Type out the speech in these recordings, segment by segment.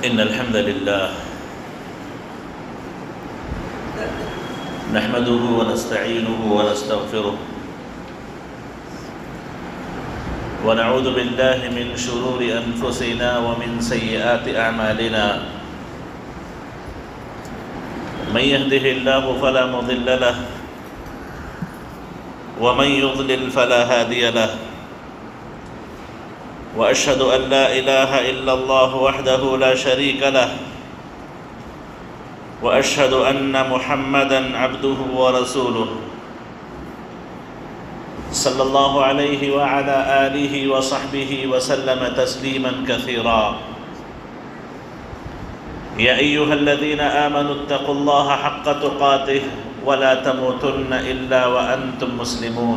إن الحمد لله نحمده ونستعينه ونستغفره ونعوذ بالله من شرور أنفسنا ومن سيئات أعمالنا من يهده الله فلا مضل له ومن يضلل فلا هادي له وأشهد أن لا إله إلا الله وحده لا شريك له وأشهد أن محمدًا عبده ورسوله صلى الله عليه وعلى آله وصحبه وسلم تسليمًا كثيرا يا أيها الذين آمنوا اتقوا الله حق تقاته ولا تموتن إلا وأنتم مسلمون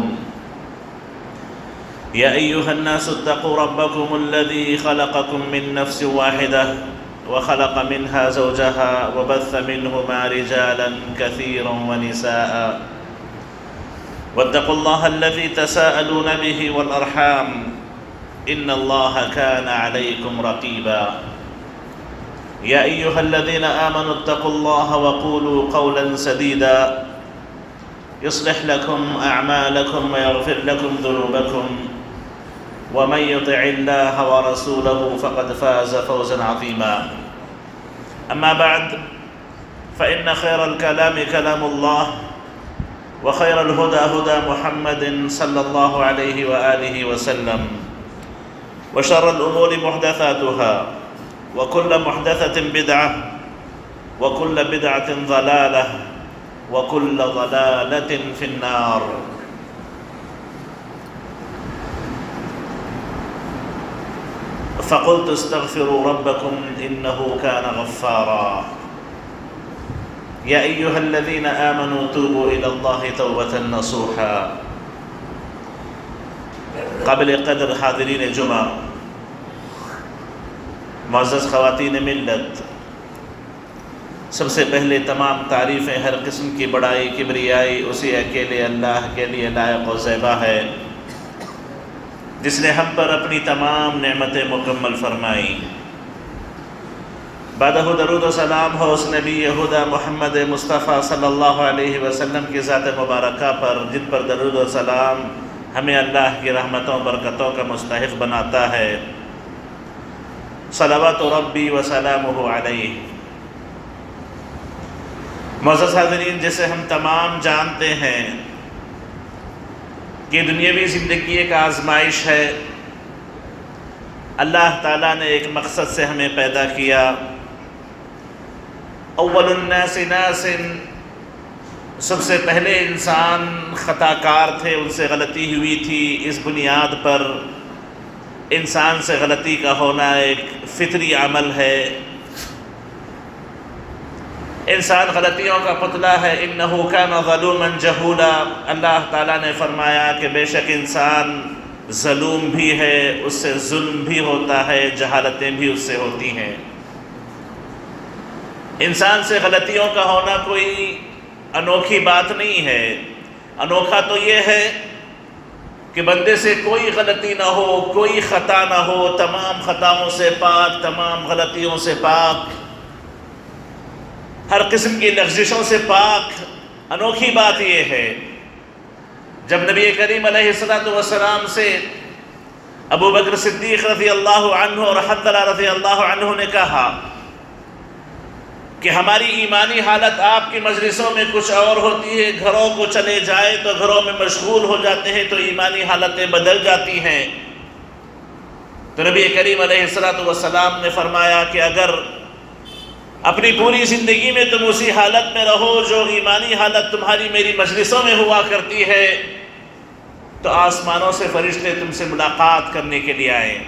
يا أيها الناس اتقوا ربكم الذي خلقكم من نفس واحدة وخلق منها زوجها وبث منهما رجالا كثيرا ونساء واتقوا الله الذي تساءلون به والأرحام إن الله كان عليكم رقيبا يا أيها الذين آمنوا اتقوا الله وقولوا قولا سديدا يصلح لكم أعمالكم ويغفر لكم ذنوبكم ومن يطع الله ورسوله فقد فاز فوزا عظيما أما بعد فإن خير الكلام كلام الله وخير الهدى هدى محمد صلى الله عليه وآله وسلم وشر الأمور محدثاتها وكل محدثة بدعة وكل بدعة ضلالة وكل ضلالة في النار فقلت استغفروا ربكم إنه كان غفارا يا أيها الذين آمنوا توبوا إلى الله توبة نصوحا قابل قدر حاضرین جمعہ، معزز خواتین ملت، سب سے پہلے تمام تعریفیں ہر قسم کی بڑائی کبریائی اسی اکیلے اللہ کے لیے لائق و زیبا ہے جس نے ہم پر اپنی تمام نعمتیں مکمل فرمائیں۔ بعدہ درود و سلام ہو اس نبی خدا محمد مصطفیٰ صلی اللہ علیہ وسلم کی ذات مبارکہ پر، جن پر درود و سلام ہمیں اللہ کی رحمتوں برکتوں کا مستحق بناتا ہے۔ صلوات ربی و سلامہ علیہ۔ معزز حاضرین، جیسے ہم تمام جانتے ہیں کہ دنیاوی زندگی ایک آزمائش ہے۔ اللہ تعالیٰ نے ایک مقصد سے ہمیں پیدا کیا۔ اول الناس ناس، سب سے پہلے انسان خطا کار تھے، ان سے غلطی ہوئی تھی۔ اس بنیاد پر انسان سے غلطی کا ہونا ایک فطری عمل ہے۔ انسان غلطیوں کا پتلا ہے۔ انہ کان ظلوما جہولا، اللہ تعالیٰ نے فرمایا کہ بے شک انسان ظلوم بھی ہے، اس سے ظلم بھی ہوتا ہے، جہالتیں بھی اس سے ہوتی ہیں۔ انسان سے غلطیوں کا ہونا کوئی انوکھی بات نہیں ہے۔ انوکھا تو یہ ہے کہ بندے سے کوئی غلطی نہ ہو، کوئی خطا نہ ہو، تمام خطاؤں سے پاک، تمام غلطیوں سے پاک، ہر قسم کی لغزشوں سے پاک۔ انوکھی بات یہ ہے جب نبی کریم علیہ السلام سے ابو بکر صدیق رضی اللہ عنہ اور حنظلہ رضی اللہ عنہ نے کہا کہ ہماری ایمانی حالت آپ کی مجلسوں میں کچھ اور ہوتی ہے، گھروں کو چلے جائے تو گھروں میں مشغول ہو جاتے ہیں تو ایمانی حالتیں بدل جاتی ہیں۔ تو نبی کریم علیہ السلام نے فرمایا کہ اگر اپنی پوری زندگی میں تم اسی حالت میں رہو جو ایمانی حالت تمہاری میری مجلسوں میں ہوا کرتی ہے تو آسمانوں سے فرشتے تم سے ملاقات کرنے کے لیے آئیں۔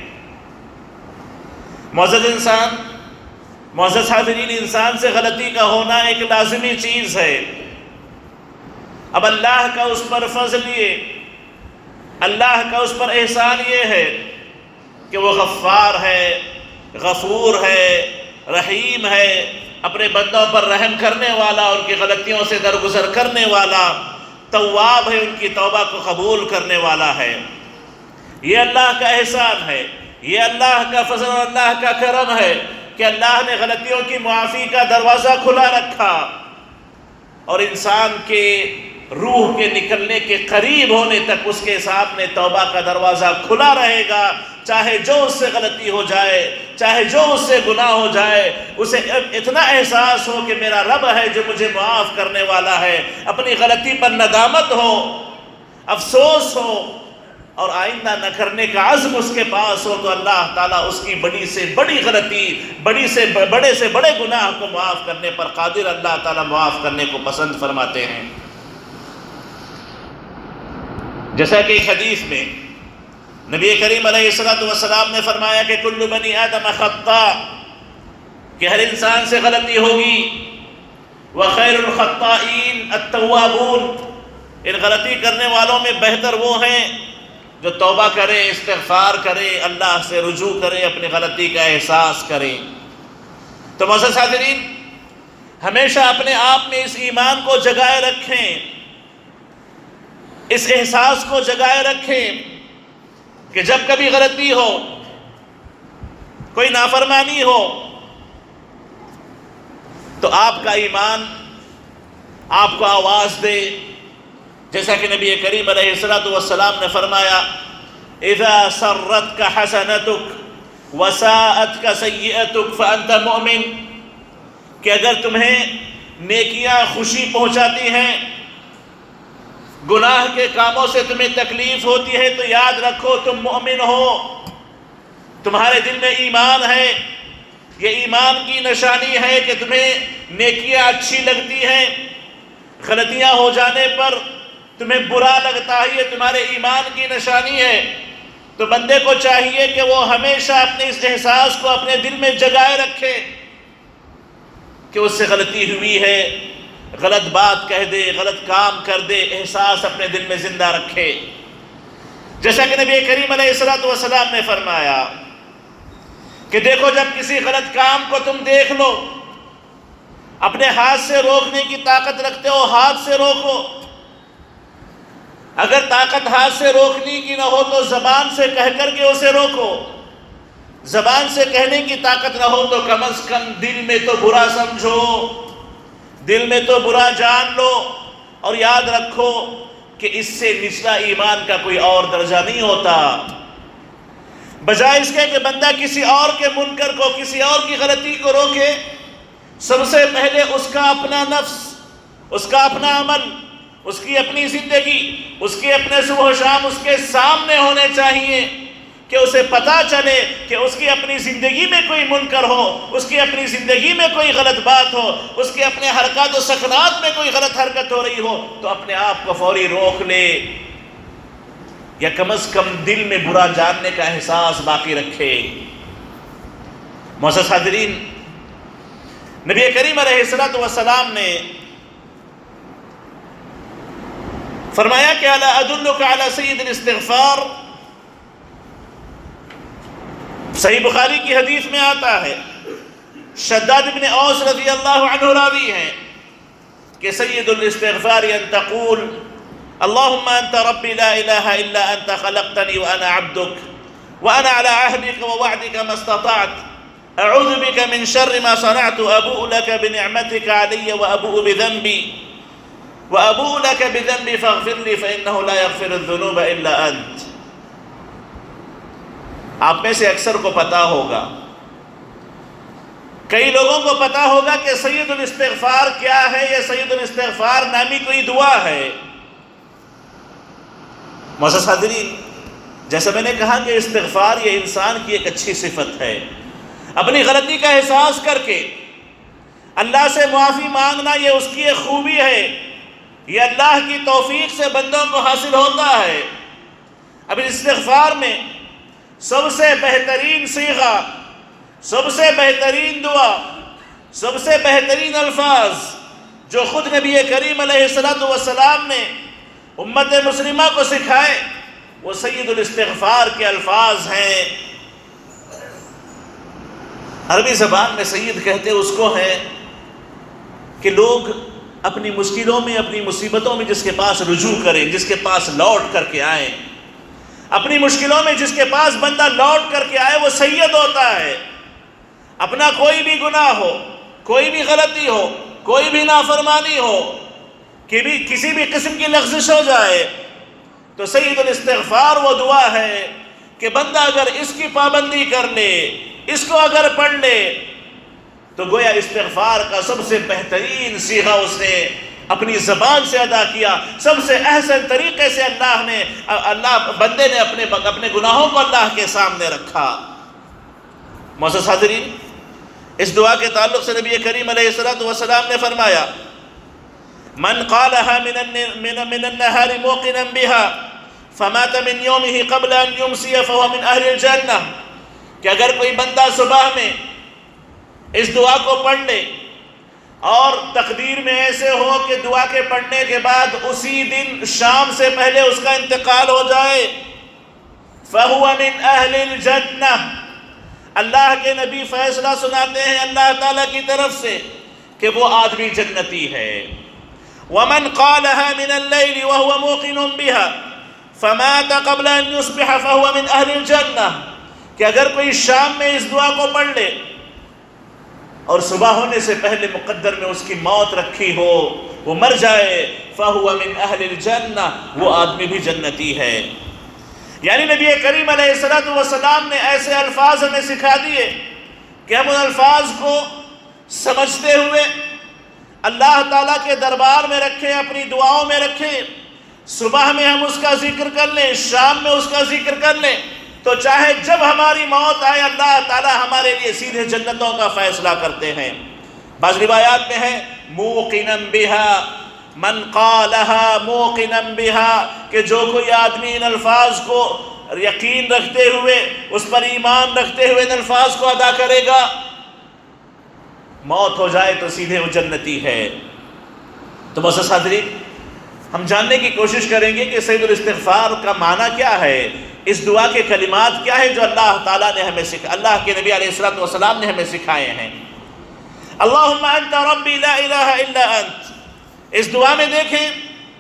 معزز حاضرین، انسان سے غلطی کا ہونا ایک لازمی چیز ہے۔ اب اللہ کا اس پر فضل یہ، اللہ کا اس پر احسان یہ ہے کہ وہ غفار ہے، غفور ہے، رحیم ہے، اپنے بندوں پر رحم کرنے والا، ان کی غلطیوں سے درگزر کرنے والا، تواب ہے، ان کی توبہ کو قبول کرنے والا ہے۔ یہ اللہ کا احسان ہے، یہ اللہ کا فضل اور اللہ کا کرم ہے کہ اللہ نے غلطیوں کی معافی کا دروازہ کھلا رکھا اور انسان کے روح کے نکلنے کے قریب ہونے تک اس کے سامنے توبہ کا دروازہ کھلا رہے گا، چاہے جو اس سے غلطی ہو جائے، چاہے جو اس سے گناہ ہو جائے، اسے اتنا احساس ہو کہ میرا رب ہے جو مجھے معاف کرنے والا ہے، اپنی غلطی پر ندامت ہو، افسوس ہو اور آئندہ نہ کرنے کا عزم اس کے پاس ہو، تو اللہ تعالیٰ اس کی بڑی سے بڑی غلطی، بڑے سے بڑے گناہ کو معاف کرنے پر قادر اللہ تعالیٰ معاف کرنے کو پسند فرماتے ہیں۔ جیسا کہ ایک حدیث میں نبی کریم علیہ السلام نے فرمایا کہ کل بنی آدم خطاء، کہ ہر انسان سے غلطی ہوگی، وخیر الخطائین التوابون، ان غلطی کرنے والوں میں بہتر وہ ہیں جو توبہ کرے، استغفار کرے، اللہ سے رجوع کرے، اپنی غلطی کا احساس کرے۔ تو معزز حاضرین، ہمیشہ اپنے آپ میں اس ایمان کو جگائے رکھیں، اس احساس کو جگائے رکھیں کہ جب کبھی غلطی ہو، کوئی نافرمانی ہو، تو آپ کا ایمان آپ کو آواز دے، جیسا کہ نبی کریم علیہ السلام نے فرمایا اذا سرتک حسنتک وساءتک سیئتک فانت مؤمن، کہ اگر تمہیں نیکیاں خوشی پہنچاتی ہیں، گناہ کے کاموں سے تمہیں تکلیف ہوتی ہے، تو یاد رکھو تم مومن ہو، تمہارے دل میں ایمان ہے۔ یہ ایمان کی نشانی ہے کہ تمہیں نیکیاں اچھی لگتی ہیں، غلطیاں ہو جانے پر تمہیں برا لگتا ہے، یہ تمہارے ایمان کی نشانی ہے۔ تو بندے کو چاہیے کہ وہ ہمیشہ اپنے اس احساس کو اپنے دل میں جگائے رکھے کہ اس سے غلطی ہوئی ہے، غلط بات کہہ دے، غلط کام کر دے، احساس اپنے دل میں زندہ رکھے۔ جیسا کہ نبی کریم علیہ السلام نے فرمایا کہ دیکھو، جب کسی غلط کام کو تم دیکھ لو، اپنے ہاتھ سے روکنے کی طاقت رکھتے ہو، ہاتھ سے روکو۔ اگر طاقت ہاتھ سے روکنے کی نہ ہو تو زبان سے کہہ کر کے اسے روکو، زبان سے کہنے کی طاقت نہ ہو تو کم از کم دل میں تو برا سمجھو، دل میں تو برا جان لو، اور یاد رکھو کہ اس سے نچلا ایمان کا کوئی اور درجہ نہیں ہوتا۔ بجائے اس کے کہ بندہ کسی اور کے منکر کو، کسی اور کی غلطی کو روکے، سب سے پہلے اس کا اپنا نفس، اس کا اپنا عمل، اس کی اپنی زندگی، اس کے اپنے صبح و شام اس کے سامنے ہونے چاہیے کہ اسے پتہ چلے کہ اس کی اپنی زندگی میں کوئی منکر ہو، اس کی اپنی زندگی میں کوئی غلط بات ہو، اس کے اپنے حرکات و سکنات میں کوئی غلط حرکت ہو رہی ہو، تو اپنے آپ کو فوری روک لے، یا کم از کم دل میں برا جاننے کا احساس باقی رکھے۔ معزز حاضرین، نبی کریم علیہ السلام نے فرمایا کہ الا ادلک علی سید الاستغفار، صحیح بخاری کی حدیث میں آتا ہے، شداد بن اوس رضی اللہ عنہ راوی ہیں کہ سید الاستغفار ان تقول اللهم انت ربي لا اله الا انت خلقتني وانا عبدك وانا على عهدك ووعدك ما استطعت اعوذ بك من شر ما صنعت ابوء لك بنعمتك علي وابوء لك بذنبي فاغفر لي فانه لا يغفر الذنوب الا انت۔ آپ میں سے اکثر کو پتا ہوگا، کئی لوگوں کو پتا ہوگا کہ سید الاستغفار کیا ہے۔ یہ سید الاستغفار نامی کوئی دعا ہے۔ معزز حاضرین، جیسا میں نے کہا کہ استغفار یہ انسان کی ایک اچھی صفت ہے، اپنی غلطی کا احساس کر کے اللہ سے معافی مانگنا، یہ اس کی ایک خوبی ہے، یہ اللہ کی توفیق سے بندوں کو حاصل ہوتا ہے۔ اب استغفار میں سب سے بہترین صیغہ، سب سے بہترین دعا، سب سے بہترین الفاظ جو خود نبی کریم علیہ السلام نے امت مسلمہ کو سکھائے، وہ سید الاستغفار کے الفاظ ہیں۔ عربی زبان میں سید کہتے اس کو ہیں کہ لوگ اپنی مشکلوں میں، اپنی مصیبتوں میں جس کے پاس رجوع کریں، جس کے پاس لوٹ کر کے آئیں، اپنی مشکلوں میں جس کے پاس بندہ لوٹ کر کے آئے وہ سید ہوتا ہے۔ اپنا کوئی بھی گناہ ہو، کوئی بھی غلطی ہو، کوئی بھی نافرمانی ہو، کسی بھی قسم کی لغزش ہو جائے، تو سید الاستغفار وہ دعا ہے کہ بندہ اگر اس کی پابندی کر لے، اس کو اگر پڑھ لے، تو گویا استغفار کا سب سے بہترین صیغہ اس نے اپنی زبان سے ادا کیا، سب سے احسن طریقے سے اللہ بندے نے اپنے گناہوں کو اللہ کے سامنے رکھا۔ معزز حاضرین، اس دعا کے تعلق سے نبی کریم علیہ السلام نے فرمایا من قالها من النهار موقنا بها فمات من يومه قبل ان يمسي فهو من اهل الجنہ، کہ اگر کوئی بندہ صبح میں اس دعا کو پڑھ لے اور تقدیر میں ایسے ہو کہ دعا کے پڑھنے کے بعد اسی دن شام سے پہلے اس کا انتقال ہو جائے، فهو من اہل الجنہ، اللہ کے نبی فیصلہ سناتے ہیں اللہ تعالیٰ کی طرف سے کہ وہ آدمی جنتی ہے۔ ومن قالها من الليل وهو موقن بها فمات قبل ان يصبح فهو من اہل الجنہ، کہ اگر کوئی شام میں اس دعا کو پڑھ لے اور صبح ہونے سے پہلے مقدر میں اس کی موت رکھی ہو، وہ مر جائے، فهو من اہل الجنہ، وہ آدمی بھی جنتی ہے۔ یعنی نبی کریم علیہ السلام نے ایسے الفاظ ہمیں سکھا دیے کہ ہم ان الفاظ کو سمجھتے ہوئے اللہ تعالیٰ کے دربار میں رکھیں، اپنی دعاؤں میں رکھیں، صبح میں ہم اس کا ذکر کر لیں، شام میں اس کا ذکر کر لیں، تو چاہے جب ہماری موت آئے اللہ تعالیٰ ہمارے لیے سیدھے جنتوں کا فیصلہ کرتے ہیں۔ بعض روایات میں ہے موقنا بها، من قالها موقنا بها، کہ جو کوئی آدمی ان الفاظ کو یقین رکھتے ہوئے، اس پر ایمان رکھتے ہوئے ان الفاظ کو ادا کرے گا، موت ہو جائے تو سیدھے وہ جنتی ہے۔ تو معزز حاضرین، ہم جاننے کی کوشش کریں گے کہ سید الاستغفار کا معنی کیا ہے، اس دعا کے کلمات کیا ہیں جو اللہ تعالیٰ نے ہمیں اللہ کے نبی علیہ السلام نے ہمیں سکھائے ہیں۔ اللہم انت ربی لا الہ الا انت، اس دعا میں دیکھیں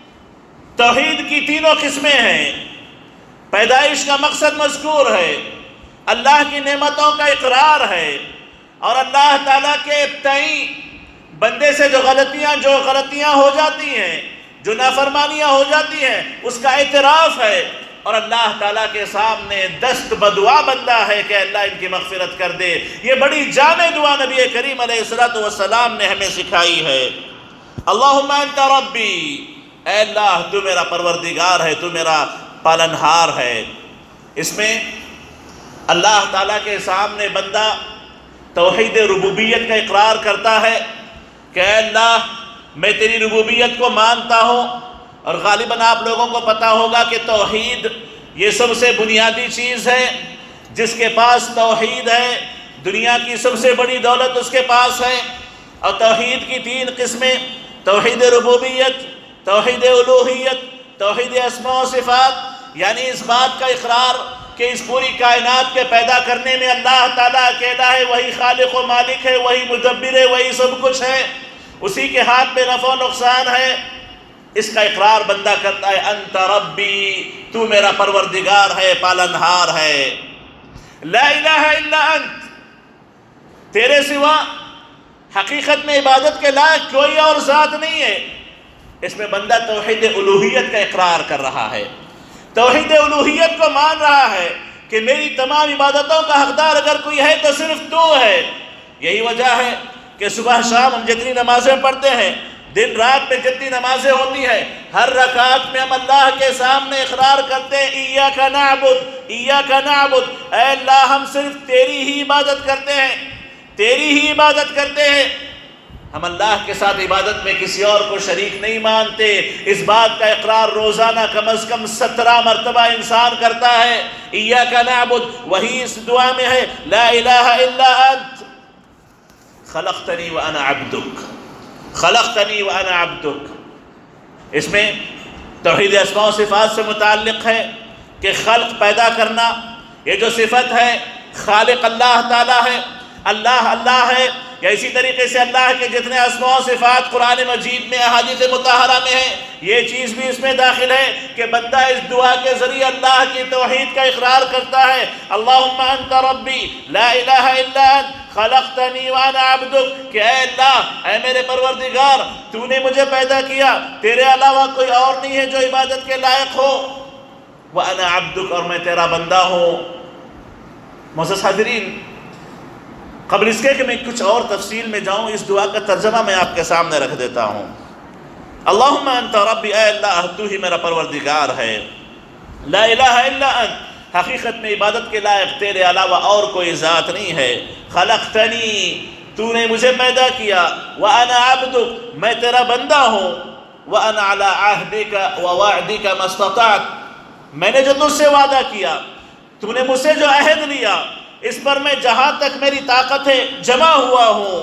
توحید کی تینوں قسمیں ہیں۔ پیدائش کا مقصد مذکور ہے، اللہ کی نعمتوں کا اقرار ہے، اور اللہ تعالیٰ کے تئیں بندے سے جو غلطیاں ہو جاتی ہیں، جو نافرمانیاں ہو جاتی ہیں، اس کا اعتراف ہے، اور اللہ تعالیٰ کے سامنے دست بدعا بندہ ہے کہ اللہ ان کی مغفرت کر دے۔ یہ بڑی جامع دعا نبی کریم علیہ السلام نے ہمیں سکھائی ہے۔ اللہم انت ربی، اے اللہ تو میرا پروردگار ہے، تو میرا پالنہار ہے۔ اس میں اللہ تعالیٰ کے سامنے بندہ توحید ربوبیت کا اقرار کرتا ہے کہ اے اللہ میں تیری ربوبیت کو مانتا ہوں، اور غالباً آپ لوگوں کو پتہ ہوگا کہ توحید یہ سب سے بنیادی چیز ہے۔ جس کے پاس توحید ہے دنیا کی سب سے بڑی دولت اس کے پاس ہے۔ اور توحید کی تین قسمیں، توحید ربوبیت، توحید الوہیت، توحید اسماء و صفات، یعنی اس بات کا اقرار کہ اس پوری کائنات کے پیدا کرنے میں اللہ تعالیٰ اکیلا ہے، وہی خالق و مالک ہے، وہی مدبر ہے، وہی سب کچھ ہے، اسی کے ہاتھ میں نفع و نقصان ہے۔ اس کا اقرار بندہ کرتا ہے، انت ربی، تو میرا پروردگار ہے، پالنہار ہے، لا الہ الا انت، تیرے سوا حقیقت میں عبادت کے لائق کوئی اور ذات نہیں ہے۔ اس میں بندہ توحید الوہیت کا اقرار کر رہا ہے، توحید الوہیت کو مان رہا ہے کہ میری تمام عبادتوں کا حقدار اگر کوئی ہے تو صرف تو ہے۔ یہی وجہ ہے کہ صبح شام ہم جتنی نمازیں پڑھتے ہیں، دن رات میں جتنی نمازیں ہوتی ہیں، ہر رکعت میں ہم اللہ کے سامنے اقرار کرتے ہیں ایاک نعبد ایاک نعبد، اے اللہ ہم صرف تیری ہی عبادت کرتے ہیں، تیری ہی عبادت کرتے ہیں۔ ہم اللہ کے ساتھ عبادت میں کسی اور کو شریک نہیں مانتے۔ اس بات کا اقرار روزانہ کم از کم 17 مرتبہ انسان کرتا ہے۔ ایاک نعبد، وہی اس دعا میں ہے، لا الہ الا انت خلقتنی وانا عبدک، خلقتنی وانا عبدک۔ اس میں توحید اسماء و صفات سے متعلق ہے کہ خلق پیدا کرنا، یہ جو صفت ہے خالق اللہ تعالیٰ ہے، اللہ ہے، یا اسی طریقے سے اللہ کے جتنے اسماء و صفات قرآن مجید میں احادیث مطہرہ میں ہیں، یہ چیز بھی اس میں داخل ہے کہ بندہ اس دعا کے ذریعے اللہ کی توحید کا اقرار کرتا ہے۔ اللہم انت ربی لا الہ الا انت خلقتنی وانا عبدک، کہ اے اللہ، اے میرے پروردگار، تو نے مجھے پیدا کیا، تیرے علاوہ کوئی اور نہیں ہے جو عبادت کے لائق ہو، وانا عبدک، اور میں تیرا بندہ ہوں۔ معزز حاضرین، قبل اس کے کہ میں کچھ اور تفصیل میں جاؤں، اس دعا کا ترجمہ میں آپ کے سامنے رکھ دیتا ہوں۔ اللہم انت ربی، اے اللہ تو ہی میرا پروردگار ہے، لا الہ الا انت، حقیقت میں عبادت کے لائق تیرے علاوہ اور کوئی ذات نہیں ہے، خلقتنی، تو نے مجھے پیدا کیا، وانا عبدک، میں تیرا بندہ ہوں، وانا علی عہدک ووعدک ما استطعت، میں نے جو تجھ سے وعدہ کیا، تو نے مجھ سے جو عہد لیا، اس پر میں جہاں تک میری طاقت ہے جمع ہوا ہوں۔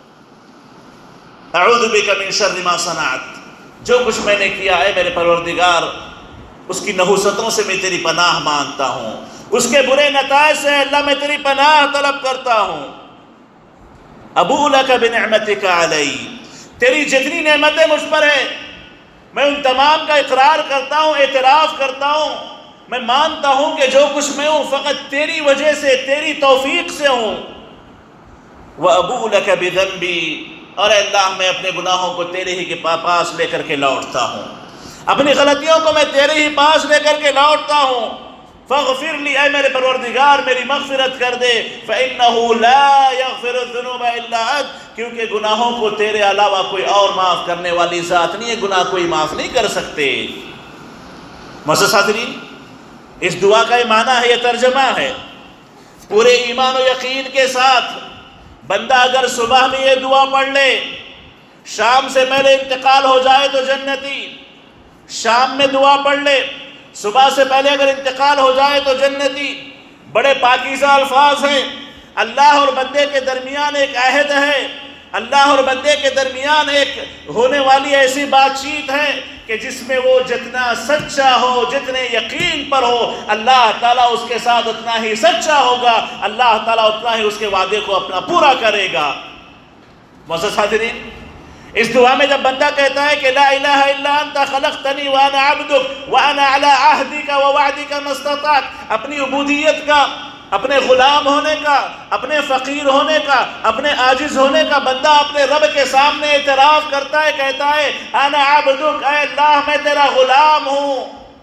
اعوذ بک من شر ما صنعت، جو کچھ میں نے کیا اے میرے پروردگار، اس کی نحوستوں سے میں تیری پناہ مانگتا ہوں، اس کے برے نتائج سے اللہ میں تیری پناہ طلب کرتا ہوں۔ ابوء لک بنعمتک علی، تیری جتنی نعمتیں مجھ پر ہیں میں ان تمام کا اقرار کرتا ہوں، اعتراف کرتا ہوں، میں مانتا ہوں کہ جو کچھ میں ہوں فقط تیری وجہ سے، تیری توفیق سے ہوں۔ وَأَبُوءُ لَكَ بِذَنْبِي، اور اے اللہ میں اپنے گناہوں کو تیرے ہی کے پاس لے کر کے لوٹتا ہوں، اپنی غلطیوں کو میں تیرے ہی پاس لے کر کے لوٹتا ہوں۔ فاغفر لی، اے میرے پروردگار میری مغفرت کر دے، فإنه لا يغفر الذنوب الا انت، کیونکہ گناہوں کو تیرے علاوہ کوئی اور معاف کرنے والی ذات نہیں ہے، گناہ کوئی معاف نہیں کر سکتے۔ معزز حاضرین، اس دعا کا یہ معنی ہے، یہ ترجمہ ہے، پورے ایمان و یقین کے ساتھ بندہ اگر صبح میں یہ دعا پڑھ لے، شام سے پہلے انتقال ہو جائے تو جنتی، شام میں دعا پڑھ لے، صبح سے پہلے اگر انتقال ہو جائے تو جنتی۔ بڑے پاکیزہ الفاظ ہیں، اللہ اور بندے کے درمیان ایک عہد ہے، اللہ اور بندے کے درمیان ایک ہونے والی ایسی بات چیت ہے کہ جس میں وہ جتنا سچا ہو، جتنے یقین پر ہو، اللہ تعالیٰ اس کے ساتھ اتنا ہی سچا ہوگا، اللہ تعالیٰ اتنا ہی اس کے وعدے کو اپنا پورا کرے گا۔ معزز حاضرین، اس دعا میں جب بندہ کہتا ہے کہ لا الہ الا انت خلقتنی وانا عبدک وانا علی عہدک ووعدک ما استطعت، اپنی عبودیت کا، اپنے غلام ہونے کا، اپنے فقیر ہونے کا، اپنے عاجز ہونے کا بندہ اپنے رب کے سامنے اعتراف کرتا ہے، کہتا ہے انا عبدک، اے اللہ میں تیرا غلام ہوں۔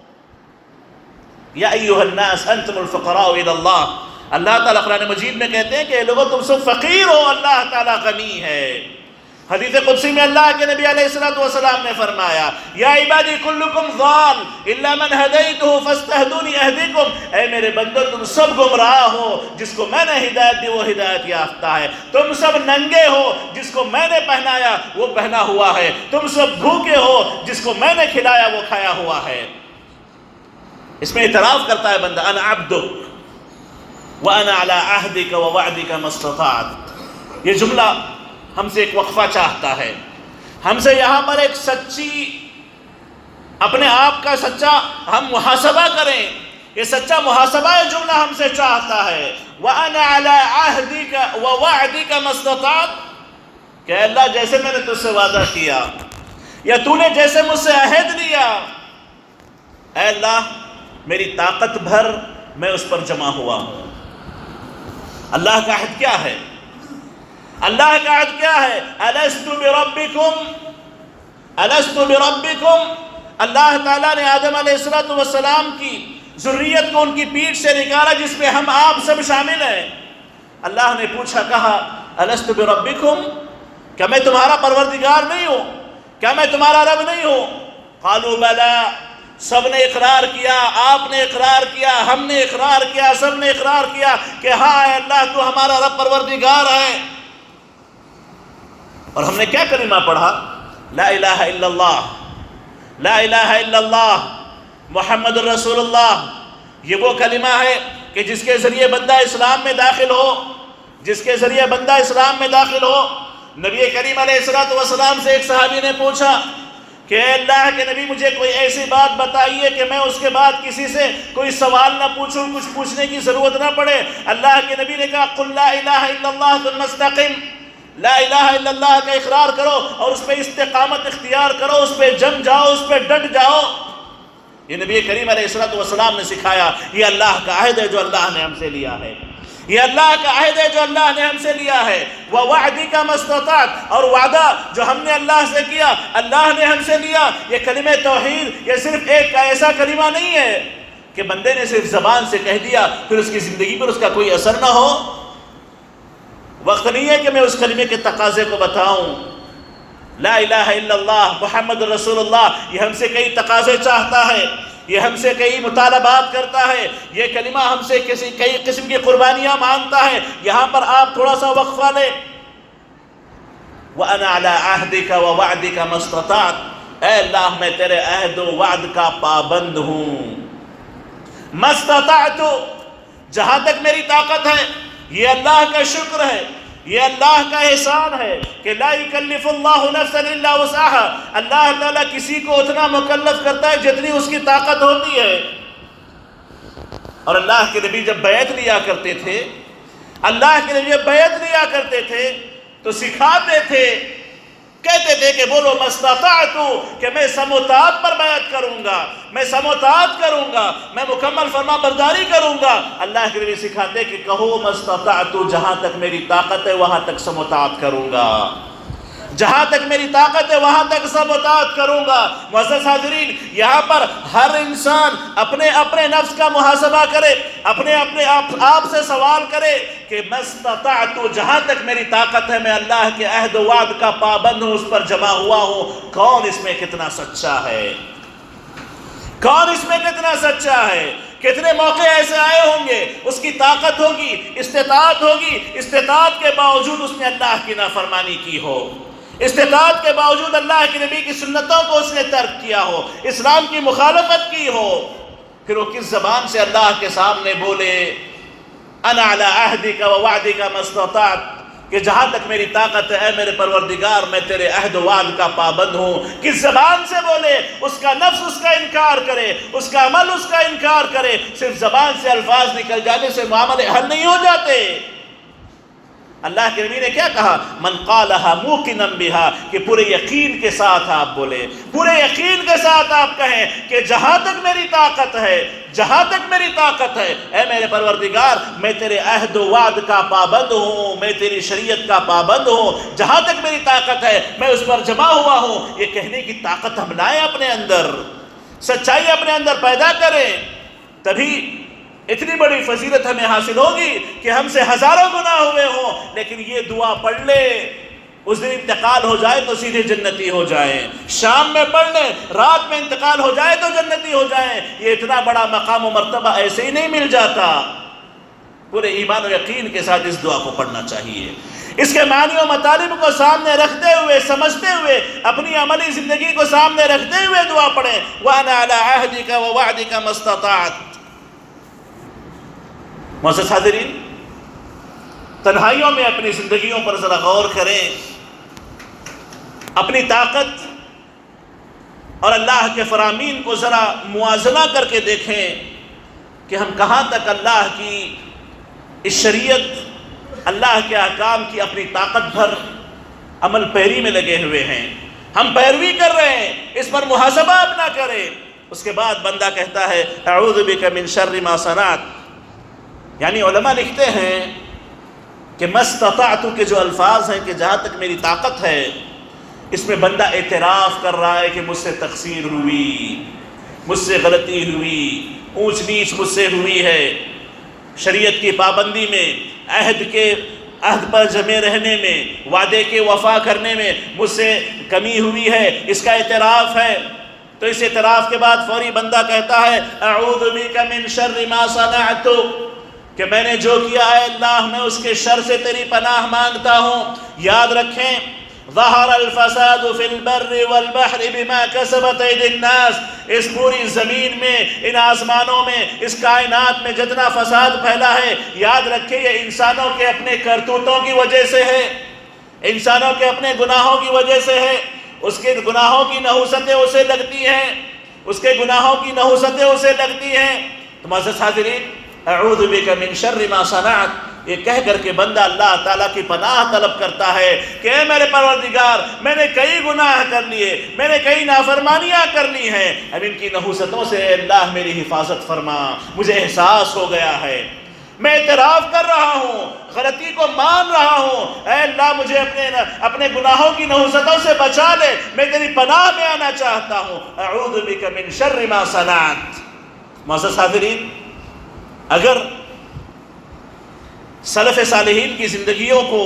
یا ایھا الناس انتم الفقراء الی اللہ، اللہ تعالیٰ قرآن مجید میں کہتے ہیں کہ لوگوں تم سب فقیر ہو، اللہ تعالیٰ غنی ہے۔ حدیث قدسی میں اللہ کے نبی علیہ السلام نے فرمایا یا عبادی کلکم ضال الا من ہدیتہ فاستہدونی اہدکم، اے میرے بندو تم سب گمراہ ہو، جس کو میں نے ہدایت دی وہ ہدایت یافتہ ہے، تم سب ننگے ہو، جس کو میں نے پہنایا وہ پہنا ہوا ہے، تم سب بھوکے ہو، جس کو میں نے کھلایا وہ کھایا ہوا ہے۔ اس میں اعتراف کرتا ہے بندہ انا عبدک وانا علی عہدک ووعدک ما استطعت۔ یہ جملہ ہم سے ایک وقفہ چاہتا ہے، ہم سے یہاں پر ایک سچی، اپنے آپ کا سچا ہم محاسبہ کریں، یہ سچا محاسبہ یہ جملہ ہم سے چاہتا ہے۔ وَأَنَا عَلَىٰ عَهْدِكَ وَوَعْدِكَ مَا اسْتَطَعْتُ، کہ اللہ جیسے میں نے تجھ سے وعدہ کیا یا تو نے جیسے مجھ سے عہد لیا، اے اللہ میری طاقت بھر میں اس پر جمع ہوا ہوں۔ اللہ کا عہد کیا ہے؟ اللہ کا عہد کیا ہے؟ أَلَسْتُ بِرَبِّكُمْ أَلَسْتُ بِرَبِّكُمْ، اللہ تعالیٰ نے آدم علیہ السلام کی ذریت کو ان کی پیٹھ سے نکالا جس میں ہم آپ سب شامل ہیں۔ اللہ نے پوچھا، کہا أَلَسْتُ بِرَبِّكُمْ، کیا میں تمہارا پروردگار نہیں ہوں؟ کیا میں تمہارا رب نہیں ہوں؟ قالوا بلا، سب نے اقرار کیا، آپ نے اقرار کیا، ہم نے اقرار کیا، سب نے اقرار کیا کہ ہاں اے اللہ تو ہمارا رب پروردگار ہے۔ اور ہم نے کیا کلمہ پڑھا؟ لا الہ الا اللہ، لا الہ الا اللہ محمد الرسول اللہ۔ یہ وہ کلمہ ہے کہ جس کے ذریعے بندہ اسلام میں داخل ہو، جس کے ذریعے بندہ اسلام میں داخل ہو۔ نبی کریم علیہ السلام سے ایک صحابی نے پوچھا کہ اے اللہ کے نبی مجھے کوئی ایسی بات بتائیے کہ میں اس کے بعد کسی سے کوئی سوال نہ پوچھوں، کچھ پوچھنے کی ضرورت نہ پڑے۔ اللہ کے نبی نے کہا قل لا الہ الا اللہ ثم استقم، لا الہ الا اللہ کا اقرار کرو اور اس پہ استقامت اختیار کرو، اس پہ جم جاؤ، اس پہ ڈٹ جاؤ۔ یہ نبی کریم علیہ السلام نے سکھایا، یہ اللہ کا عہد ہے جو اللہ نے ہم سے لیا ہے۔ یہ اللہ کا عہد ہے جو اللہ نے ہم سے لیا ہے، وَوَعْدِكَ مَا اسْتَطَعْتَ، اور وعدہ جو ہم نے اللہ سے کیا اللہ نے ہم سے لیا۔ یہ کلمہ توحید یہ صرف ایک ایسا کلمہ نہیں ہے کہ بندے نے صرف زبان سے کہہ دیا پھر اس کی زندگی پر اس کا کوئی اثر نہ ہو۔ وقت نہیں ہے کہ میں اس کلمے کے تقاضے کو بتاؤں۔ لا الہ الا اللہ محمد رسول اللہ یہ ہم سے کئی تقاضے چاہتا ہے، یہ ہم سے کئی مطالبات کرتا ہے، یہ کلمہ ہم سے کئی قسم کی قربانیاں مانگتا ہے۔ یہاں پر آپ تھوڑا سا وقفہ لیں۔ وَأَنَا عَلَىٰ عَهْدِكَ وَوَعْدِكَ مَا اسْتَطَعْتُ، اے اللہ میں تیرے عہد و وعد کا پابند ہوں۔ مَا اسْتَطَعْتُ، جہاں تک میری طاقت ہے۔ یہ اللہ کا شکر ہے، یہ اللہ کا احسان ہے کہ لا یکلف اللہ نفسا الا وسعها، اللہ تعالیٰ کسی کو اتنا مکلف کرتا ہے جتنی اس کی طاقت ہوتی ہے۔ اور اللہ کے نبی جب بیعت لیا کرتے تھے، اللہ کے نبی جب بیعت لیا کرتے تھے تو سکھاتے تھے، کہتے تھے کہ بولو مستطاعتو، کہ میں سموتات پر بیعت کروں گا، میں سموتات کروں گا، میں مکمل فرما برداری کروں گا۔ اللہ کے نبی سکھاتے کہ کہو مستطاعتو، جہاں تک میری طاقت ہے وہاں تک سموتات کروں گا، جہاں تک میری طاقت ہے وہاں تک سموتات کروں گا۔ معزز حاضرین، یہاں پر ہر انسان اپنے اپنے نفس کا محاسبہ کرے، اپنے آپ سے سوال کرے کہ مستطاعتو، جہاں تک میری طاقت ہے میں اللہ کے عہد و وعد کا پابند ہوں، اس پر جمع ہوا ہوں۔ کون اس میں کتنا سچا ہے؟ کون اس میں کتنا سچا ہے؟ کتنے موقع ایسے آئے ہوں گے اس کی طاقت ہوگی، استطاعت ہوگی، استطاعت کے باوجود اس نے اللہ کی نافرمانی کی ہو، استطاعت کے باوجود اللہ کے نبی کی سنتوں کو اس نے ترک کیا ہو، اسلام کی مخالفت کی ہو، پھر وہ کس زبان سے اللہ کے سامنے بولے انا علی عہدک ووعدک ما استطعت، کہ جہاں تک میری طاقت ہے اے میرے پروردگار میں تیرے عہد و وعد کا پابند ہوں۔ کس زبان سے بولے؟ اس کا نفس اس کا انکار کرے، اس کا عمل اس کا انکار کرے۔ صرف زبان سے الفاظ نکل جانے سے معاملے حل نہیں ہو جاتے۔ اللہ کے نبی نے کیا کہا؟ من قالها موقنا بها، کہ پورے یقین کے ساتھ آپ بولے، پورے یقین کے ساتھ آپ کہیں کہ جہاں تک میری طاقت ہے، جہاں تک میری طاقت ہے اے میرے پروردگار میں تیرے عہد و وعد کا پابند ہوں، میں تیری شریعت کا پابند ہوں، جہاں تک میری طاقت ہے میں اس پر جمع ہوا ہوں۔ یہ کہنے کی طاقت ہم لائیں اپنے اندر، سچائی اپنے اندر پیدا کریں، تبھی اتنی بڑی فضیلت ہمیں حاصل ہوگی کہ ہم سے ہزاروں گناہ ہوئے ہوں لیکن یہ دعا پڑھ لے، اس دن انتقال ہو جائے تو سیدھے جنتی ہو جائیں، شام میں پڑھ لیں رات میں انتقال ہو جائے تو جنتی ہو جائیں۔ یہ اتنا بڑا مقام و مرتبہ ایسے ہی نہیں مل جاتا۔ پورے ایمان و یقین کے ساتھ اس دعا کو پڑھنا چاہیے، اس کے معنی و مطالب کو سامنے رکھتے ہوئے، سمجھتے ہوئے، اپنی عملی زندگی کو سامنے رکھتے ہوئے دعا پڑھیں۔ وَأَنَا عَلَىٰ عَهْدِكَ وَوَعْدِكَ مَا اسْتَطَعْتُ۔ معزز حاضرین، تنہائیوں میں اپنی زندگیوں پر ذرا غور کریں، اپنی طاقت اور اللہ کے فرامین کو ذرا موازنہ کر کے دیکھیں کہ ہم کہاں تک اللہ کی اس شریعت، اللہ کے احکام کی اپنی طاقت بھر عمل پیری میں لگے ہوئے ہیں۔ ہم پیروی کر رہے ہیں، اس پر محاسبہ اپنا کریں۔ اس کے بعد بندہ کہتا ہے اعوذ بک من شر ما صنعت، یعنی علماء لکھتے ہیں کہ مستطعت کے جو الفاظ ہیں کہ جہاں تک میری طاقت ہے، اس میں بندہ اعتراف کر رہا ہے کہ مجھ سے تقصیر ہوئی، مجھ سے غلطی ہوئی، اونچ نیچ مجھ سے ہوئی ہے، شریعت کی پابندی میں، عہد پر جمے رہنے میں، وعدے کے وفا کرنے میں مجھ سے کمی ہوئی ہے، اس کا اعتراف ہے۔ تو اس اعتراف کے بعد فوری بندہ کہتا ہے اعوذ بک من شر ما صنعت، کہ میں نے جو کیا ہے اللہ میں اس کے شر سے تیری پناہ مانگتا ہوں۔ یاد رکھیں ظہر الفساد فی البر والبحر بما کسبت ایدی الناس، اس پوری زمین میں، ان آسمانوں میں، اس کائنات میں جتنا فساد پھیلا ہے، یاد رکھیں یہ انسانوں کے اپنے کرتوتوں کی وجہ سے ہے، انسانوں کے اپنے گناہوں کی وجہ سے ہے۔ اس کے گناہوں کی نحوستیں اسے لگتی ہیں، اس کے گناہوں کی نحوستیں اسے لگتی ہیں۔ تو معزز حاضرین، اعوذ بک من شر ما صنعت، یہ کہہ کر کے بندہ اللہ تعالیٰ کی پناہ طلب کرتا ہے کہ اے میرے پروردگار میں نے کئی گناہ کر لیے، میں نے کئی نافرمانیاں کر لی ہیں، اب ان کی نحوستوں سے اللہ میری حفاظت فرما۔ مجھے احساس ہو گیا ہے میں اعتراف کر رہا ہوں، غلطی کو مان رہا ہوں، اے اللہ مجھے اپنے گناہوں کی نحوستوں سے بچا لے، میں تیری پناہ میں آنا چاہتا ہوں، اعوذ بک من شر ما صنعت۔ معزز حاضرین، اگر سلف صالحین کی زندگیوں کو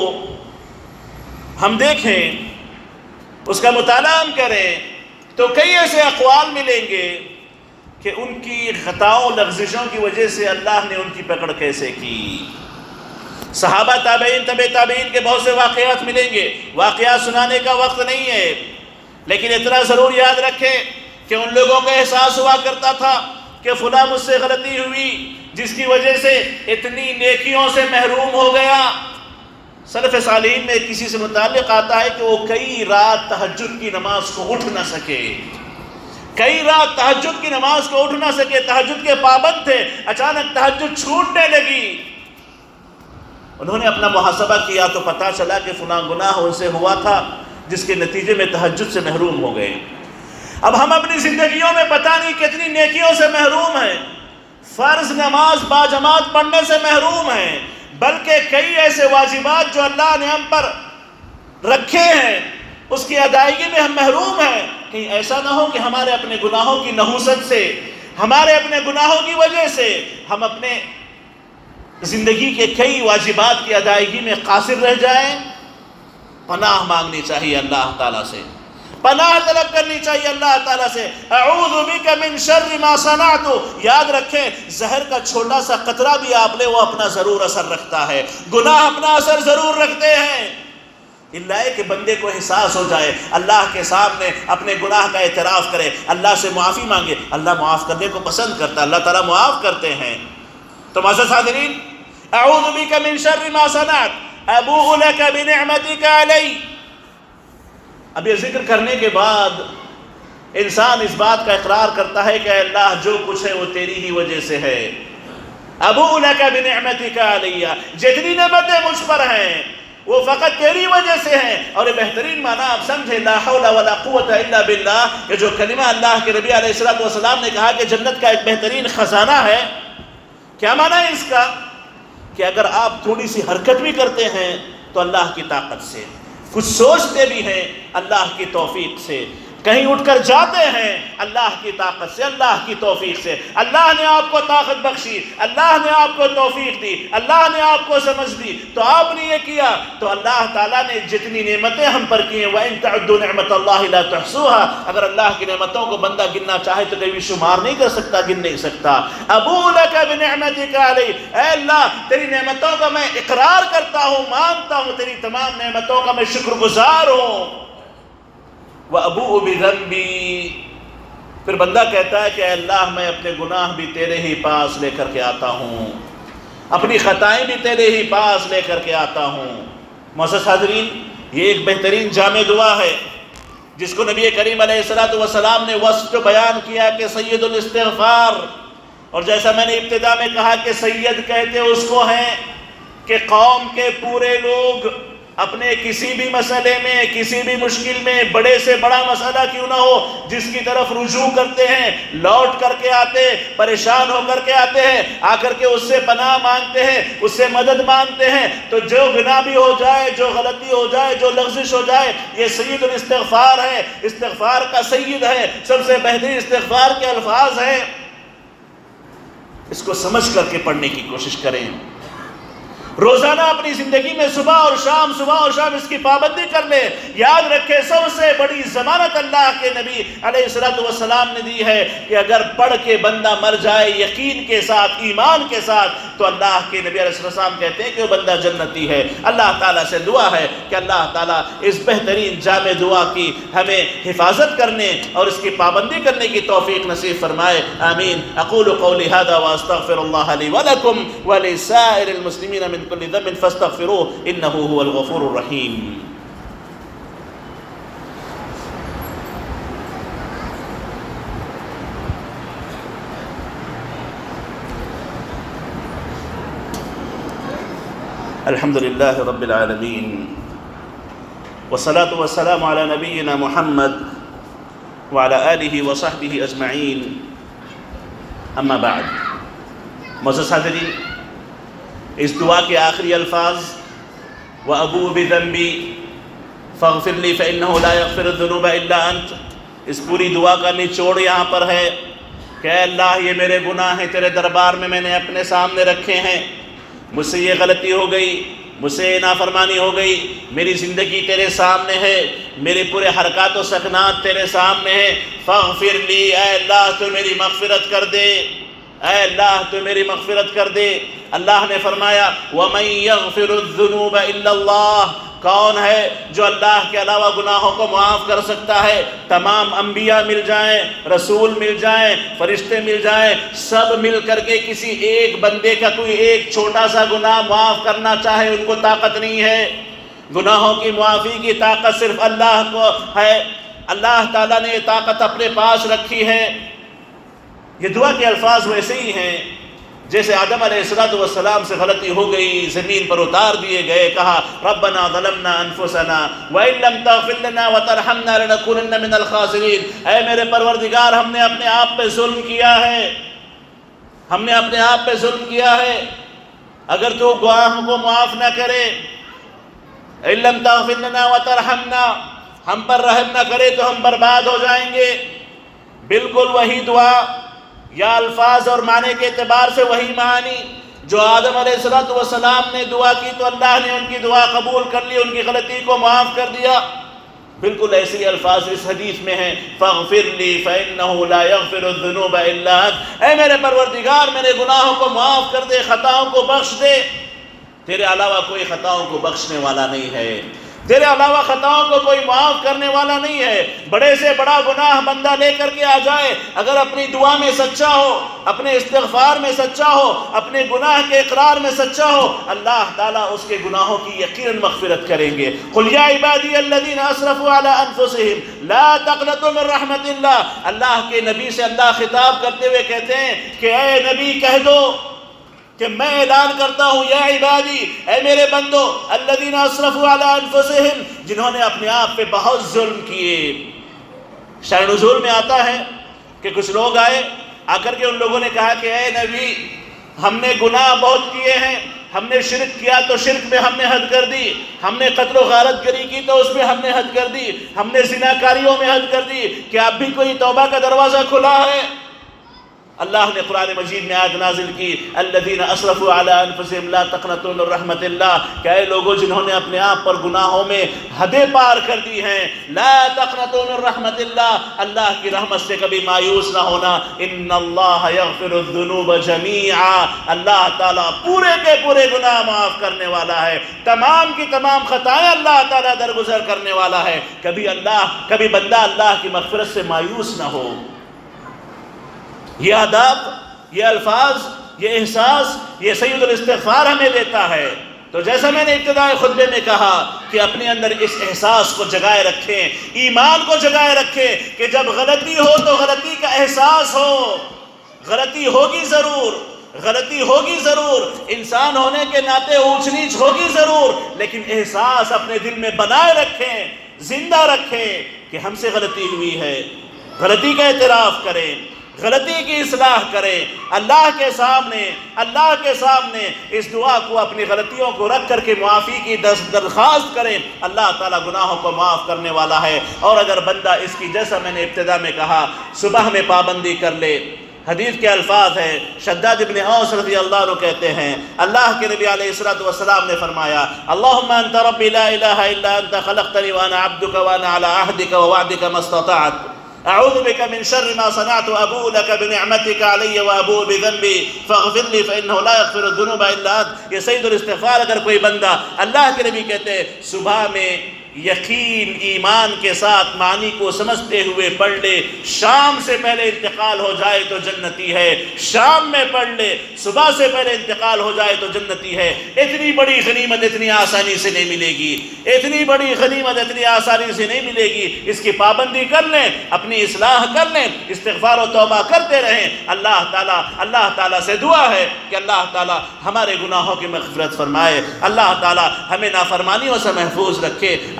ہم دیکھیں، اس کا مطالعہ ہم کریں، تو کئی ایسے اقوال ملیں گے کہ ان کی خطاؤں لغزشوں کی وجہ سے اللہ نے ان کی پکڑ کیسے کی۔ صحابہ، تابعین، تبع تابعین کے بہت سے واقعات ملیں گے، واقعات سنانے کا وقت نہیں ہے، لیکن اتنا ضرور یاد رکھیں کہ ان لوگوں کا احساس ہوا کرتا تھا کہ فلاں مجھ سے غلطی ہوئی جس کی وجہ سے اتنی نیکیوں سے محروم ہو گیا۔ سلف صالحین میں کسی سے متعلق آتا ہے کہ وہ کئی رات تہجد کی نماز کو اٹھ نہ سکے، کئی رات تہجد کی نماز کو اٹھ نہ سکے، تہجد کے پابند تھے، اچانک تہجد چھوٹنے لگی۔ انہوں نے اپنا محاسبہ کیا تو پتہ چلا کہ فلاں گناہ ان سے ہوا تھا جس کے نتیجے میں تہجد سے محروم ہو گئے۔ اب ہم اپنی زندگیوں میں پتہ نہیں کتنی نیکیوں سے محروم ہیں، فرض نماز باجماعت پڑھنے سے محروم ہیں، بلکہ کئی ایسے واجبات جو اللہ نے ہم پر رکھے ہیں اس کی ادائیگی میں ہم محروم ہیں۔ کہیں ایسا نہ ہو کہ ہمارے اپنے گناہوں کی نحوست سے، ہمارے اپنے گناہوں کی وجہ سے ہم اپنے زندگی کے کئی واجبات کی ادائیگی میں قاصر رہ جائیں۔ پناہ مانگنی چاہیے اللہ تعالیٰ سے، پناہ طلب کرنی چاہیے اللہ تعالیٰ سے۔ اعوذ بک من شر ما صنعت۔ یاد رکھیں، زہر کا چھوٹا سا قطرہ بھی آپ لے، وہ اپنا ضرور اثر رکھتا ہے، گناہ اپنا اثر ضرور رکھتے ہیں۔ اللہ کہ بندے کو احساس ہو جائے، اللہ کے سامنے اپنے گناہ کا اعتراف کرے، اللہ سے معافی مانگے، اللہ معاف کرنے کو پسند کرتا ہے، اللہ تعالیٰ معاف کرتے ہیں۔ تو معزز حاضرین، اعوذ بک من شر ما صنعت ابوء لک بنعمتک علی۔ اب یہ ذکر کرنے کے بعد انسان اس بات کا اقرار کرتا ہے کہ اے اللہ جو کچھ ہے وہ تیری ہی وجہ سے ہے۔ ابوء لک بنعمتک علی، جتنی نعمتیں مجھ پر ہیں وہ فقط تیری وجہ سے ہیں۔ اور یہ بہترین معنی آپ سمجھیں، لا حول ولا قوت الا باللہ، یہ جو کلمہ اللہ کے نبی علیہ السلام نے کہا کہ جنت کا ایک بہترین خزانہ ہے، کیا معنی ہے اس کا؟ کہ اگر آپ تھوڑی سی حرکت بھی کرتے ہیں تو اللہ کی طاقت سے، کچھ سوچتے بھی ہیں اللہ کی توفیق سے، کہیں اٹھ کر جاتے ہیں اللہ کی طاقت سے، اللہ کی توفیق سے۔ اللہ نے آپ کو طاقت بخشی، اللہ نے آپ کو توفیق دی، اللہ نے آپ کو سمجھ دی، تو آپ نے یہ کیا، تو اللہ تعالیٰ نے جتنی نعمتیں ہم پر کی ہیں، وَإِن تَعُدُّوا نِعْمَةَ اللَّهِ لَا تُحْصُوهَا، اگر اللہ کی نعمتوں کو بندہ گننا چاہے تو کبھی شمار نہیں کر سکتا، گن نہیں سکتا۔ ابوء لک بنعمتک علی، اے اللہ تیری نعمتوں کا میں اقرار کرتا ہوں، مانتا ہوں، تیری تمام نعمتوں کا میں شکر گزار ہوں۔ وَأَبُوءُ بِذَنْبِي، پھر بندہ کہتا ہے کہ اے اللہ میں اپنے گناہ بھی تیرے ہی پاس لے کر کے آتا ہوں، اپنی خطائیں بھی تیرے ہی پاس لے کر کے آتا ہوں۔ معزز حاضرین، یہ ایک بہترین جامع دعا ہے جس کو نبی کریم علیہ السلام نے وصف بیان کیا کہ سید الاستغفار، اور جیسا میں نے ابتدا میں کہا کہ سید کہتے اس کو ہیں کہ قوم کے پورے لوگ اپنے کسی بھی مسئلے میں، کسی بھی مشکل میں، بڑے سے بڑا مسئلہ کیوں نہ ہو، جس کی طرف رجوع کرتے ہیں، لوٹ کر کے آتے، پریشان ہو کر کے آتے ہیں، آ کر کے اس سے پناہ مانگتے ہیں، اس سے مدد مانگتے ہیں، تو جو گناہ بھی ہو جائے، جو غلطی ہو جائے، جو لغزش ہو جائے، یہ سید الاستغفار ہے، استغفار کا سید ہے، سب سے بہترین استغفار کے الفاظ ہیں۔ اس کو سمجھ کر کے پڑھنے کی کوشش کریں، روزانہ اپنی زندگی میں صبح اور شام اس کی پابندی کر لیں۔ یاد رکھیں، سب سے بڑی ضمانت اللہ کے نبی علیہ السلام نے دی ہے کہ اگر پڑھ کے بندہ مر جائے یقین کے ساتھ، ایمان کے ساتھ، تو اللہ کے نبی علیہ السلام کہتے ہیں کہ وہ بندہ جنتی ہے۔ اللہ تعالیٰ سے دعا ہے کہ اللہ تعالیٰ اس بہترین جامع دعا کی ہمیں حفاظت کرنے اور اس کی پابندی کرنے کی توفیق نصیب فرمائے، آمین۔ اقول قولی ھذا واستغفر اللہ لی ولکم ولسائر المسلمین من كل ذنب فاستغفروه انه هو الغفور الرحيم۔ الحمد لله رب العالمين والصلاة والسلام على نبينا محمد وعلى آله وصحبه أجمعين، أما بعد۔ معزز حاضرین، اس دعا کے آخری الفاظ وَأَبُوءُ بِذَنْبِي فَاغْفِرْ لِي فَإِنَّهُ لَا يَغْفِرُ الذُّنُوبَ إِلَّا أَنْتَ، اس پوری دعا کا نچوڑ یہاں پر ہے کہ اے اللہ یہ میرے گناہ ہیں تیرے دربار میں نے اپنے سامنے رکھے ہیں، مجھ سے یہ غلطی ہو گئی، مجھ سے یہ نافرمانی ہو گئی، میری زندگی تیرے سامنے ہے، میرے پورے حرکات و سکنات تیرے سامنے ہیں، فاغفر لی، اے اللہ تو میری مغفرت کر دے، اے اللہ تو میری مغفرت کر دے۔ اللہ نے فرمایا وَمَن يَغْفِرُ الذُّنُوبَ إِلَّا اللَّهُ، کون ہے جو اللہ کے علاوہ گناہوں کو معاف کر سکتا ہے؟ تمام انبیاء مل جائیں، رسول مل جائیں، فرشتے مل جائیں، سب مل کر کے کسی ایک بندے کا کوئی ایک چھوٹا سا گناہ معاف کرنا چاہے ان کو طاقت نہیں ہے۔ گناہوں کی معافی کی طاقت صرف اللہ کو ہے، اللہ تعالیٰ نے یہ طاقت اپنے پاس رکھی ہے۔ یہ دعا کے الفاظ ویسے ہی ہیں جیسے آدم علیہ السلام سے غلطی ہو گئی، زمین پر اتار دیے گئے، کہا ربنا ظلمنا انفسنا وَإِن لَمْ تَغْفِرْ لَنَا وَتَرْحَمْنَا لَنَكُونَنَّ مِنَ الْخَاسِرِينَ، اے میرے پروردگار ہم نے اپنے آپ پہ ظلم کیا ہے، ہم نے اپنے آپ پہ ظلم کیا ہے، اگر تو گناہوں کو معاف نہ کرے، إِن لَمْ تَغْفِرْ لَنَا وَتَرْحَمْنَا، ہم پر رحم نہ کرے تو ہم برباد ہو جائیں گے۔ بالکل وہی دعا یا الفاظ اور معنی کے اعتبار سے وہی معنی جو آدم علیہ السلام نے دعا کی تو اللہ نے ان کی دعا قبول کر لی، ان کی غلطی کو معاف کر دیا۔ بالکل ایسے الفاظ اس حدیث میں ہیں فاغفر لی فإنہ لا یغفر الذنوب الا انت، اے میرے پروردگار میرے گناہوں کو معاف کر دے، خطاؤں کو بخش دے، تیرے علاوہ کوئی خطاؤں کو بخشنے والا نہیں ہے، تیرے علاوہ خطاؤں کو کوئی معاف کرنے والا نہیں ہے۔ بڑے سے بڑا گناہ بندہ لے کر کے آ جائے، اگر اپنی دعا میں سچا ہو، اپنے استغفار میں سچا ہو، اپنے گناہ کے اقرار میں سچا ہو، اللہ تعالیٰ اس کے گناہوں کی یقیناً مغفرت کریں گے۔ قل یا عبادی الذین اسرفوا علی انفسہم لا تقنطوا من رحمت اللہ، اللہ کے نبی سے اللہ خطاب کرتے ہوئے کہتے ہیں کہ اے نبی کہہ دو کہ میں اعلان کرتا ہوں یا عبادی، اے میرے بندو الذین اسرفوا علی انفسہم، جنہوں نے اپنے آپ پہ بہت ظلم کیے۔ شأن نزول میں آتا ہے کہ کچھ لوگ آئے، آ کر کے ان لوگوں نے کہا کہ اے نبی ہم نے گناہ بہت کیے ہیں، ہم نے شرک کیا تو شرک میں ہم نے حد کر دی، ہم نے قتل و غارت گری کی تو اس میں ہم نے حد کر دی، ہم نے زناکاریوں میں حد کر دی، کیا اب بھی کوئی توبہ کا دروازہ کھلا ہے؟ اللہ نے قرآن مجید میں آیت نازل کی الذین اسرفوا علی انفسہم لا تقنطوا من رحمت اللہ، کہ اے لوگوں جنہوں نے اپنے آپ پر گناہوں میں حدیں پار کر دی ہیں، لا تقنطوا من رحمت اللہ، اللہ کی رحمت سے کبھی مایوس نہ ہونا، ان اللہ یغفر الذنوب جمیعا، اللہ تعالیٰ پورے کے پورے گناہ معاف کرنے والا ہے، تمام کی تمام خطائیں اللہ تعالیٰ درگزر کرنے والا ہے، کبھی بندہ اللہ کی مغفرت سے مایوس نہ ہو۔ یہ آداب، یہ الفاظ، یہ احساس، یہ سید الاستغفار ہمیں دیتا ہے۔ تو جیسا میں نے ابتدائی خطبے میں کہا کہ اپنے اندر اس احساس کو جگائے رکھیں، ایمان کو جگائے رکھیں کہ جب غلطی ہو تو غلطی کا احساس ہو، غلطی ہوگی ضرور، غلطی ہوگی ضرور، انسان ہونے کے ناطے اونچ نیچ ہوگی ضرور، لیکن احساس اپنے دل میں بنائے رکھیں، زندہ رکھیں کہ ہم سے غلطی ہوئی ہے، غلطی کا اعتراف کریں، غلطی کی اصلاح کریں، اللہ کے سامنے اس دعا کو، اپنی غلطیوں کو رکھ کر کے معافی کی درخواست کریں، اللہ تعالیٰ گناہوں کو معاف کرنے والا ہے۔ اور اگر بندہ اس کی، جیسا میں نے ابتدا میں کہا، صبح میں پابندی کر لے، حدیث کے الفاظ ہیں، شداد ابن اوس رضی اللہ عنہ کہتے ہیں اللہ کے نبی علیہ السلام نے فرمایا اللہم انت ربی لا الہ الا انت خلقتنی وانا عبدک وانا علی عہدک ووعدک ما استطعت اعوذ بك من شر ما صنعت وابوء لك بنعمتك علي وابوء بذنبي فاغفر لي فانه لا يغفر الذنوب الا انت۔ یہ سید الاستغفار اگر کوئی بندہ، اللہ کے نبی کہتے ہیں صبح میں یقین ایمان کے ساتھ معنی کو سمجھتے ہوئے پڑھ لے، شام سے پہلے انتقال ہو جائے تو جنتی ہے، شام میں پڑھ لے، صبح سے پہلے انتقال ہو جائے تو جنتی ہے۔ اتنی بڑی غنیمت اتنی آسانی سے نہیں ملے گی، اتنی بڑی غنیمت اتنی آسانی سے نہیں ملے گی۔ اس کی پابندی کر لیں، اپنی اصلاح کر لیں، استغفار و توبہ کرتے رہیں۔ اللہ تعالیٰ سے دعا ہے کہ اللہ تعالیٰ ہمارے گناہوں کی مغفرت فرمائے، اللہ تعالیٰ ہمیں نافرمانیوں سے محفوظ رکھے،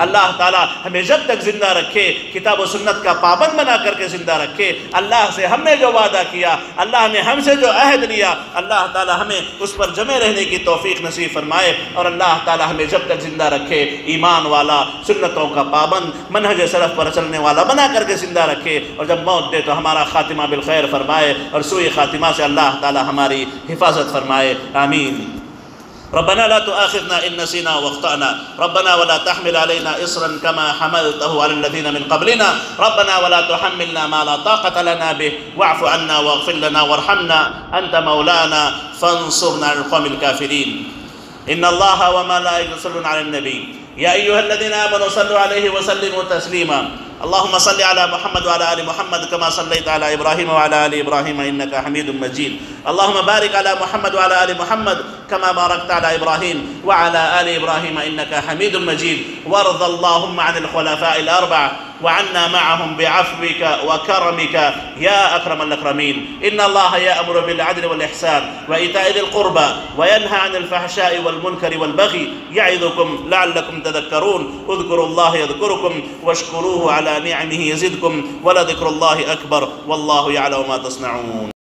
اللہ تعالیٰ ہمیں جب تک زندہ رکھے کتاب و سنت کا پابند بنا کر کے زندہ رکھے. اللہ سے ہم نے جو وعدہ کیا، اللہ نے ہم سے جو عہد لیا، اللہ تعالیٰ ہمیں اس پر جمے رہنے کی توفیق نصیب فرمائے. اور اللہ تعالیٰ ہمیں جب تک زندہ رکھے ایمان والا، سنتوں کا پابند، منہج سلف پر چلنے والا بنا کر کے زندہ رکھے. اور جب موت دے تو ہمارا خاتمہ بالخیر فرمائے اور سوء خاتمہ سے اللہ تعالیٰ ہماری حفاظت فرمائے. آمین. ربنا لا تؤاخذنا إن نسينا واخطأنا ربنا ولا تحمل علينا إصرا كما حملته على الذين من قبلنا ربنا ولا تحملنا ما لا طاقة لنا به واعف عنا واغفر لنا وارحمنا أنت مولانا فانصرنا على القوم الكافرين. إن الله وملائكته يصلون على النبي يا أيها الذين آمنوا صلوا عليه وسلموا تسليما. اللهم صل على محمد وعلى آل محمد كما صليت على إبراهيم وعلى آل إبراهيم إنك حميد مجيد. اللهم بارك على محمد وعلى آل محمد كما باركت على إبراهيم وعلى آل إبراهيم إنك حميد مجيد. وارض اللهم عن الخلفاء الأربعة وعنا معهم بعفوك وكرمك يا أكرم الأكرمين. إن الله يأمر بالعدل والإحسان وإيتاء ذي القربى وينهى عن الفحشاء والمنكر والبغي يعظكم لعلكم تذكرون. اذكروا الله يذكركم واشكروه على نعمه يزدكم ولذكر الله أكبر والله يعلم ما تصنعون.